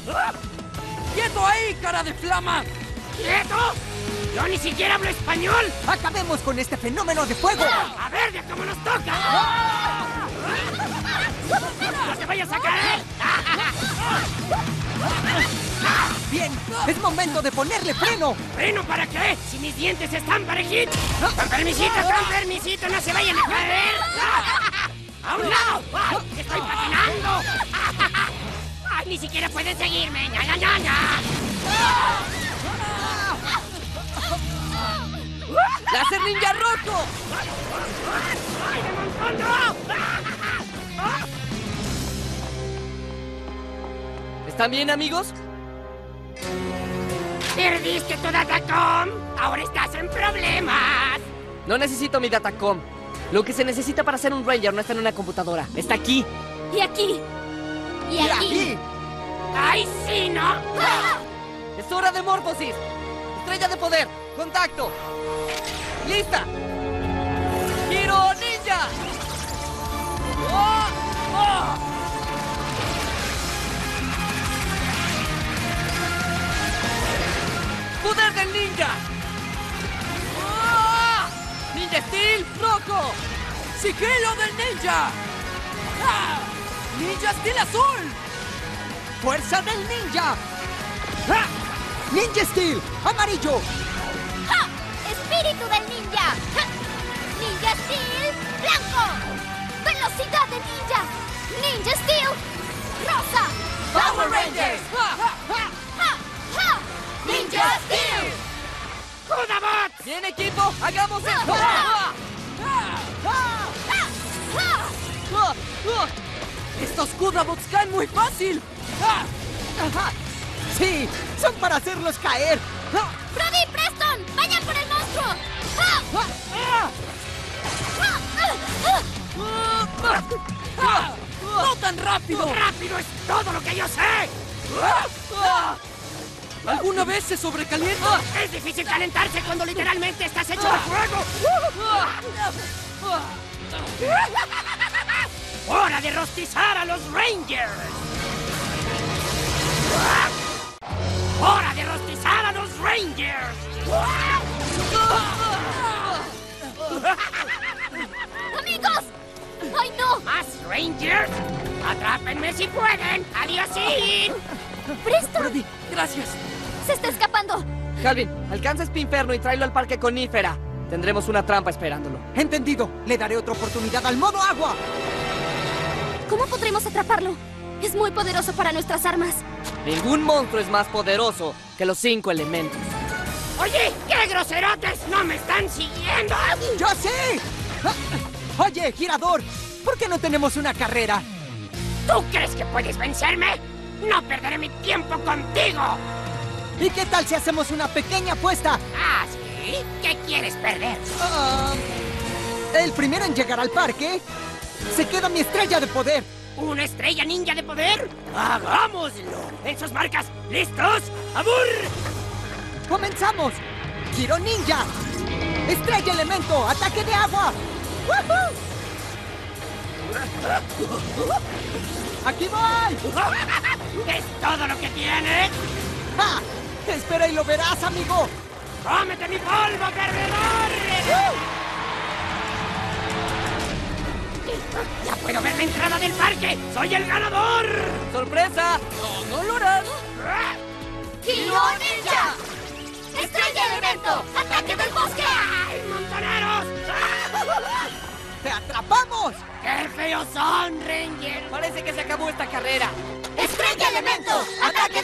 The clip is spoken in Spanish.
¡Quieto ahí, cara de flama! ¿Quieto? ¡Yo ni siquiera hablo español! ¡Acabemos con este fenómeno de fuego! ¡A ver de cómo nos toca! ¡No te vayas a caer! ¡Bien! ¡Es momento de ponerle freno! ¿Freno para qué? Si mis dientes están parejitos. Con permisito, no se vayan a caer. ¡A un lado! ¡Ay, ¡estoy patinando! ¡Ay, ni siquiera pueden seguirme! ¡Ya, ya, ya, ya! ¡Láser ninja rojo! ¡Ay, de montón, no! ¿Están bien, amigos? ¿Perdiste tu Datacom? ¡Ahora estás en problemas! No necesito mi Datacom. Lo que se necesita para ser un Ranger no está en una computadora. Está aquí. Y aquí. Y aquí. ¡Ay, sí, no! ¡Es hora de Morphosis! ¡Estrella de poder! ¡Contacto! ¡Lista! ¡Giro ninja! ¡Oh! ¡Oh! ¡Poder del ninja! ¡Oh! ¡Ninja Steel rojo! ¡Sigilo del ninja! ¡Ah! ¡Ninja Steel azul! ¡Fuerza del ninja! ¡Ah! ¡Ninja Steel amarillo! ¡Ja! ¡Espíritu del ninja! ¡Ja! ¡Ninja Steel blanco! ¡Velocidad de ninja! ¡Ninja Steel rosa! ¡Power Rangers! ¡Ja! ¡Ja! ¡Ja! ¡Ninja Steel! ¡Cudabots! ¡Bien, equipo! ¡Hagamos esto! ¡Ah! ¡Ah! ¡Ja! ¡Ah! ¡Estos Cudabots caen muy fácil! ¡Ah! ¡Ajá! ¡Sí! ¡Son para hacerlos caer! ¡Ah! ¡Brody y Preston! ¡Vayan por el monstruo! ¡Ja! ¡Ah! ¡Ja! ¡Ah! ¡No tan rápido! ¡Rápido es todo lo que yo sé! ¡Ah! ¿Alguna vez se sobrecalienta? Es difícil calentarse cuando literalmente estás hecho de fuego. ¡Hora de rostizar a los Rangers! ¡Hora de rostizar a los Rangers! ¡Amigos! ¡Ay, no! ¿Más Rangers? ¡Atrápenme si pueden! ¡Adiósín! ¡Preston! Brody, gracias. ¡Se está escapando! Calvin, alcanza Spinferno y tráelo al parque conífera. Tendremos una trampa esperándolo. ¡Entendido! Le daré otra oportunidad al modo agua. ¿Cómo podremos atraparlo? Es muy poderoso para nuestras armas. Ningún monstruo es más poderoso que los 5 elementos. ¡Oye! ¡Qué groserotes! ¡No me están siguiendo! ¡Yo sí! Ah, Oye, girador, ¿por qué no tenemos una carrera? ¿Tú crees que puedes vencerme? ¡No perderé mi tiempo contigo! ¿Y qué tal si hacemos una pequeña apuesta? ¿Ah, sí? ¿Qué quieres perder? El primero en llegar al parque se queda mi estrella de poder. ¿Una estrella ninja de poder? ¡Hagámoslo! ¡En sus marcas! ¿Listos? ¡Abur! ¡Comenzamos! ¡Giro ninja! ¡Estrella elemento! ¡Ataque de agua! ¡Woohoo! ¡Aquí voy! ¿Es todo lo que tienes? ¡Ja! ¡Espera y lo verás, amigo! ¡Cómete mi polvo, perdedor! ¡Ya puedo ver la entrada del parque! ¡Soy el ganador! ¡Sorpresa! ¡No lo harás! ¡Giro ninja! ¡Estrella elemento! ¡Ataque del bosque! ¡Ay, montoneros! ¡Te atrapamos! ¡Qué feos son, Ranger! Parece que se acabó esta carrera. ¡Estrella elemento! ¡Ataque